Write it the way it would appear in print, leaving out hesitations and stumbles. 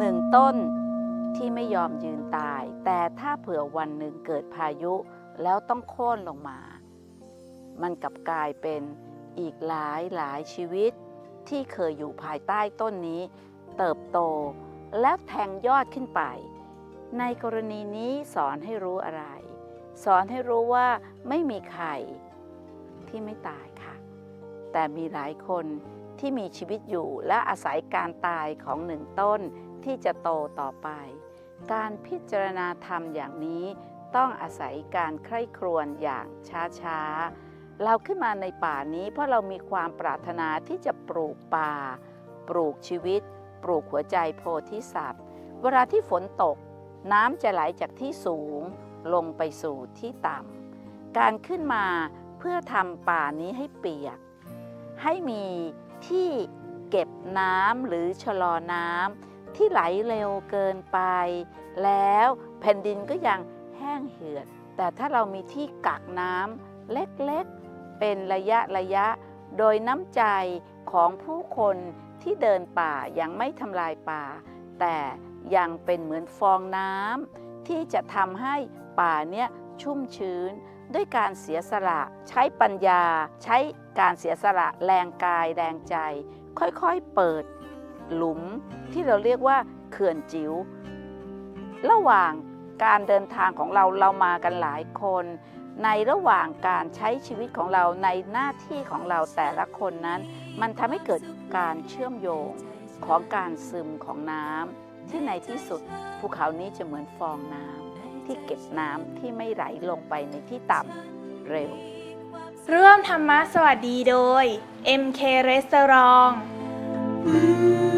1ต้นที่ไม่ยอมยืนตายแต่ถ้าเผื่อวันหนึ่งเกิดพายุแล้วต้องโค่นลงมามันกลับกลายเป็นอีกหลายชีวิตที่เคยอยู่ภายใต้ต้นนี้เติบโตแล้วแทงยอดขึ้นไปในกรณีนี้สอนให้รู้อะไรสอนให้รู้ว่าไม่มีใครที่ไม่ตายค่ะแต่มีหลายคนที่มีชีวิตอยู่และอาศัยการตายของ1ต้นที่จะโตต่อไปการพิจารณาธรรมอย่างนี้ต้องอาศัยการใคร่ครวญอย่างช้าๆเราขึ้นมาในป่านี้เพราะเรามีความปรารถนาที่จะปลูกป่าปลูกชีวิตปลูกหัวใจโพธิสัตว์เวลาที่ฝนตกน้ำจะไหลจากที่สูงลงไปสู่ที่ต่ำการขึ้นมาเพื่อทำป่านี้ให้เปียกให้มีที่เก็บน้ำหรือชะลอน้ำที่ไหลเร็วเกินไปแล้วแผ่นดินก็ยังแห้งเหือดแต่ถ้าเรามีที่กักน้ำเล็กๆเป็นระยะโดยน้ำใจของผู้คนที่เดินป่ายังไม่ทำลายป่าแต่ยังเป็นเหมือนฟองน้ำที่จะทำให้ป่าเนี้ยชุ่มชื้นด้วยการเสียสละใช้ปัญญาใช้การเสียสละแรงกายแรงใจค่อยๆเปิดหลุมที่เราเรียกว่าเขื่อนจิ๋วระหว่างการเดินทางของเรามากันหลายคนในระหว่างการใช้ชีวิตของเราในหน้าที่ของเราแต่ละคนนั้นมันทำให้เกิดการเชื่อมโยงของการซึมของน้ำที่ในที่สุดภูเขานี้จะเหมือนฟองน้ำที่เก็บน้ำที่ไม่ไหลลงไปในที่ต่ำเร็วร่วมธรรมะสวัสดีโดย MK Restaurant